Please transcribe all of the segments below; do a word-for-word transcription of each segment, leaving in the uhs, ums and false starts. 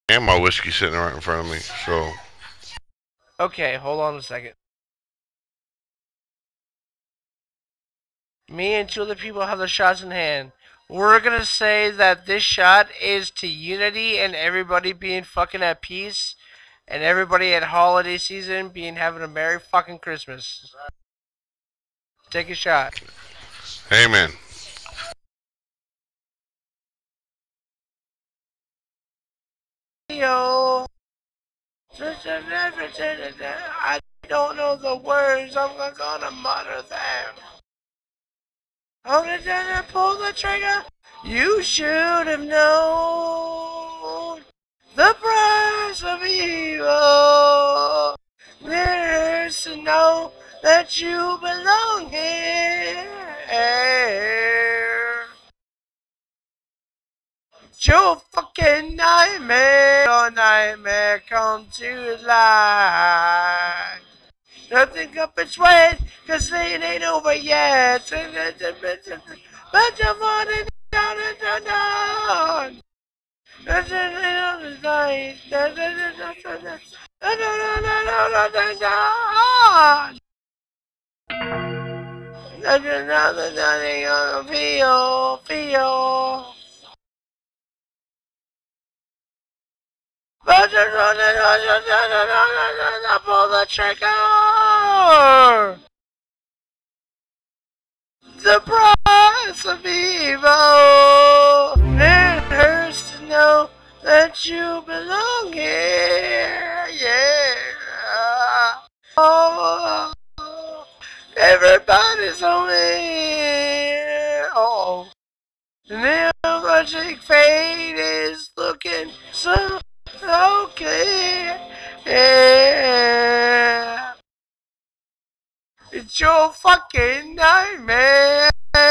And my whiskey sitting right in front of me, so. Okay, hold on a second. Me and two other people have the shots in hand. We're gonna say that this shot is to unity and everybody being fucking at peace, and everybody at holiday season being having a merry fucking Christmas. Take a shot. Amen. Yo. I don't know the words. I'm gonna mutter them. I'm gonna pull the trigger. You should have known the price of evil. There's to know that you belong here. Your fucking nightmare, your nightmare come to life. Nothing up its way, cause it ain't over yet. But you want it down and down, down. That's it on the night. That's it on the night. That's another night on the feel, feel. Pull the trigger! The price of evil! It hurts to know that you belong here, yeah! Oh, everybody's on here! Oh, the neurologic fate is looking so okay, yeah. It's your fucking nightmare.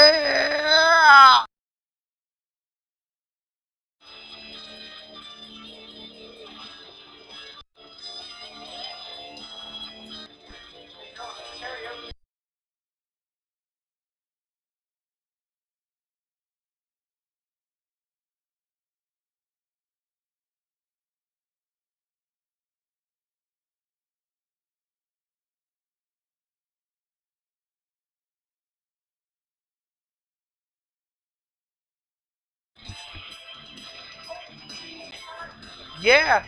Yeah.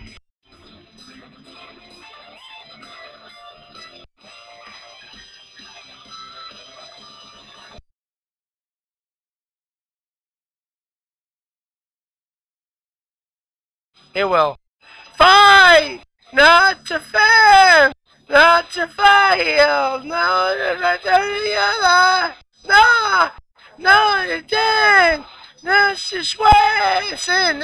It will. Fight! Not to fail! Not to fail! No, not to realize! No! No, it didn't! This is wasting!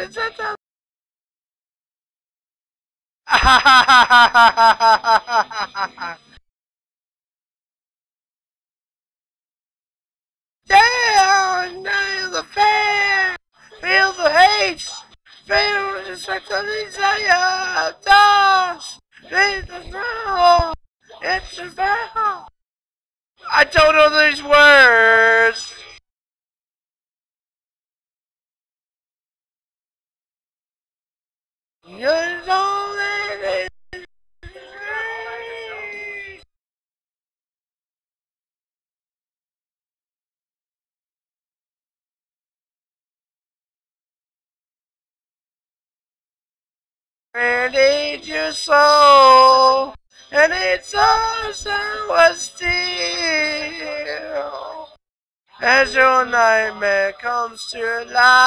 Down! Nail the fan! Feel the hate! Feel the destruction desire! Dance! It's a battle! It's a battle! I don't know these words! You're lonely! And eat your soul, and it's also was still as your nightmare comes to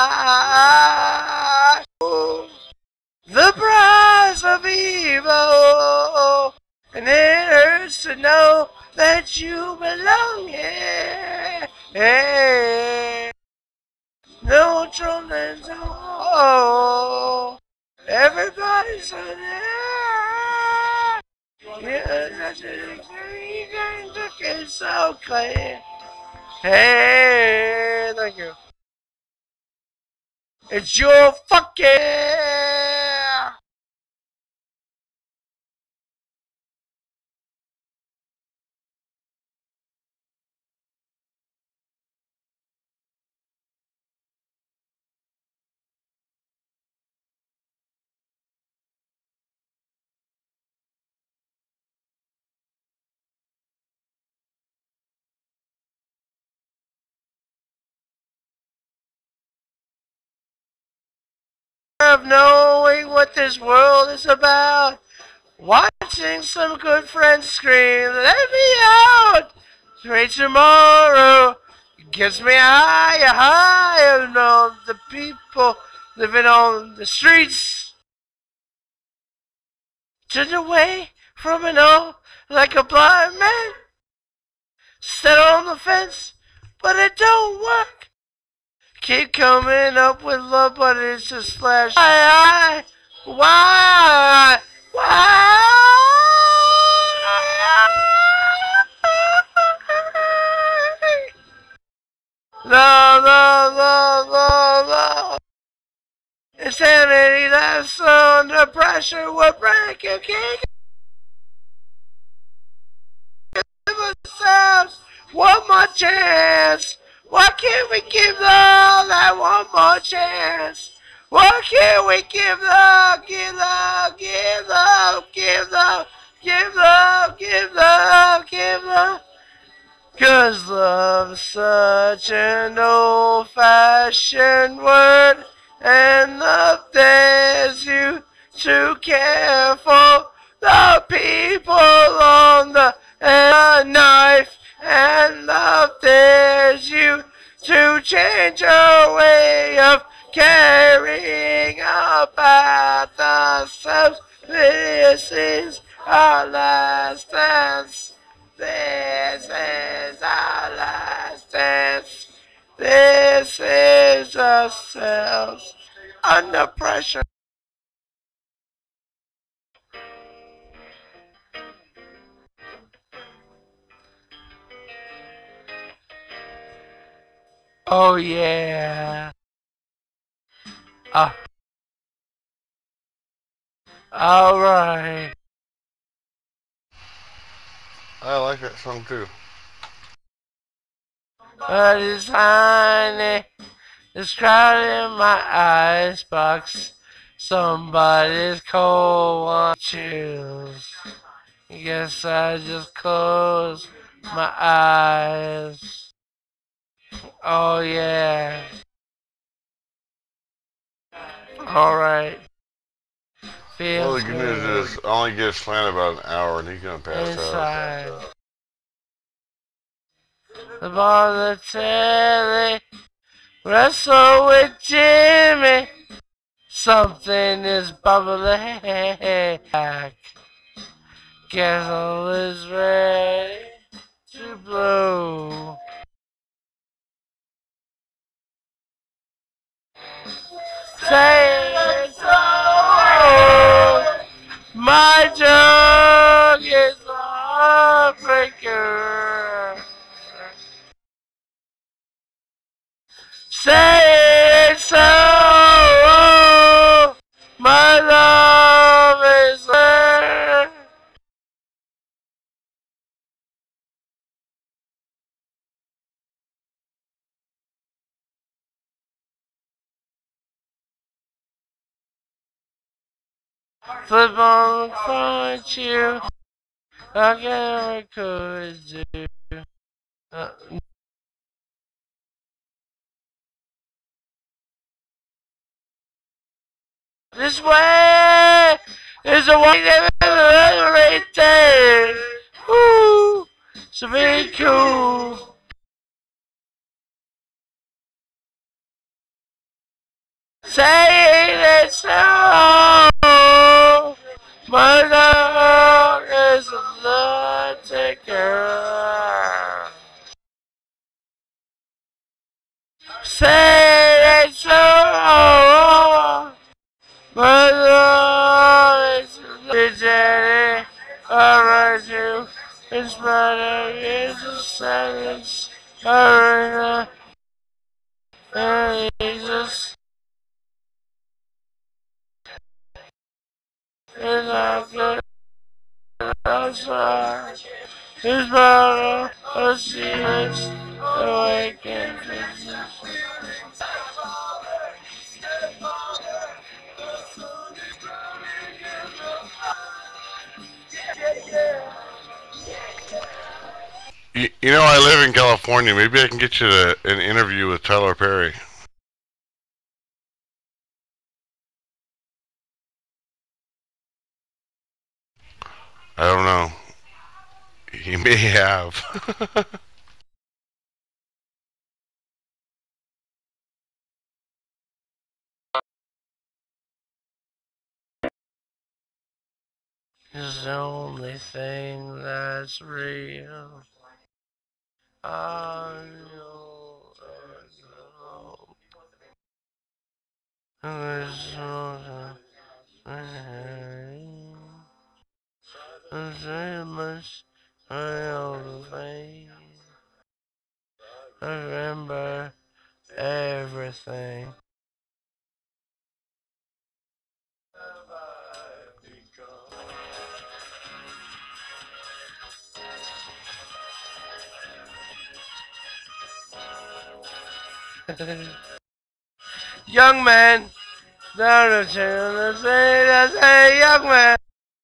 life. The price of evil, and it hurts to know that you belong here. Hey, no children, oh. Everybody's on there. Yeah, that's it. It's so clear. Hey, thank you. It's your fucking. of knowing what this world is about. Watching some good friends scream, let me out! Straight tomorrow gets me higher, higher. Know the people living on the streets. Turned away from it all like a blind man. Set on the fence, but it don't work. Keep coming up with love, but it's a slash. Why? Why? Why? Love, love, love, love, love. Insanity that's under pressure will break. You can't give ourselves one more chance. Why can't we give love that one more chance? Why can't we give love, give love, give love, give love, give love, give love, give love? 'Cause love's such an old-fashioned word, and love dares you to care for the people on the knife, and love dares you to change your way of caring about ourselves. This is our last dance. This is our last dance. This is ourselves under pressure. Oh yeah. Ah. All right. I like that song too. But it's honey, it's crowded in my icebox. Somebody's cold one chills. Guess I just close my eyes. Oh yeah. Alright. Well, the good news is I only get slant about an hour and he's gonna pass inside. out. The volatility, wrestle with Jimmy. Something is bubbling back. Castle is ready to blow. Say it so. My jug is a heartbreaker. Say it so. My love is there. Flip on the find you. I never could do. Uh, This way is a way that right there. Woo! So very cool. Say it so. My dog is a blood taker. Say it so. My love is a alright you. It's better, it's a silence. Alright, Jesus. It's not good. I'm sorry. It's better, a serious awakening. You, you know, I live in California. Maybe I can get you to, an interview with Tyler Perry. I don't know. He may have. Is the only thing that's real. I know, I know. There's no There's much I all the way. I remember everything. Young man, down the channel, say, I say, young man.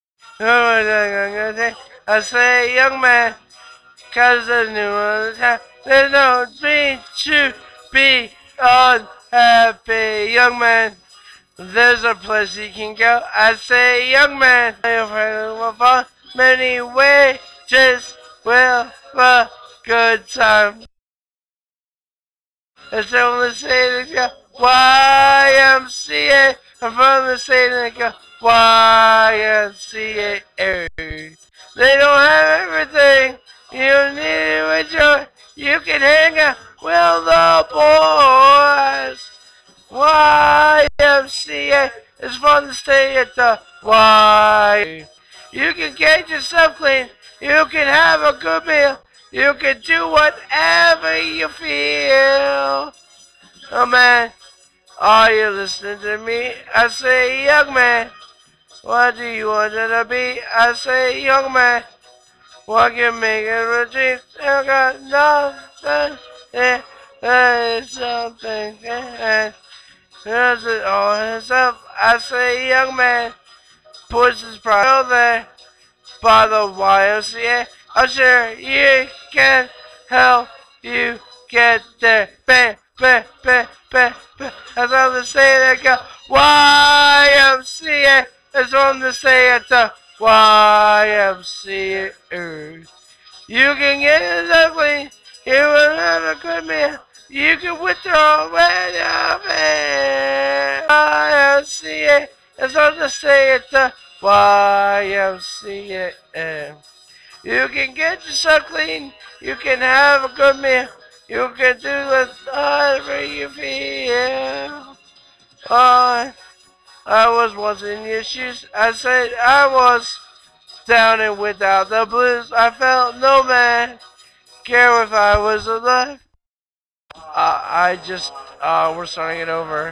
I say, young man, cause there's new one time. There's no need to be unhappy, young man. There's a place you can go. I say, young man, you'll find many ways, just will a good time. It's on the state of Y M C A. I'm from the state of Y M C A. They don't have everything. You need to enjoy. You can hang out with the boys. Y M C A is from the state of the Y. You can get yourself clean. You can have a good meal. You can do whatever you feel. Oh man, are you listening to me? I say, young man, what do you want it to be? I say, young man, what can make it routine? I got nothing. Yeah, there is something. And there's it all himself. I say, young man, push his pride there by the Y M C A. I'm sure you can help you get there. Bam, bam, bam, bam, bam. That's on the say that go. Y M C A is on the say at the Y M C A. You can get it ugly. You will have a good meal. You can withdraw when you're there. Y M C A is on the say at the Y M C A. You can get yourself clean. You can have a good meal. You can do whatever you feel. I, I was once in your shoes. I said I was down and without the blues. I felt no man care if I was alive. Uh, I just, uh, we're starting it over.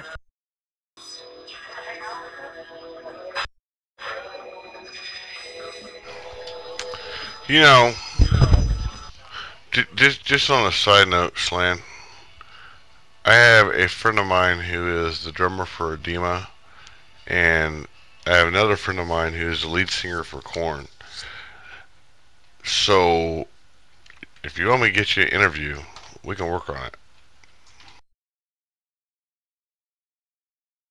You know, just just on a side note, Slan, I have a friend of mine who is the drummer for Edema, and I have another friend of mine who is the lead singer for Korn. So, if you want me to get you an interview, we can work on it.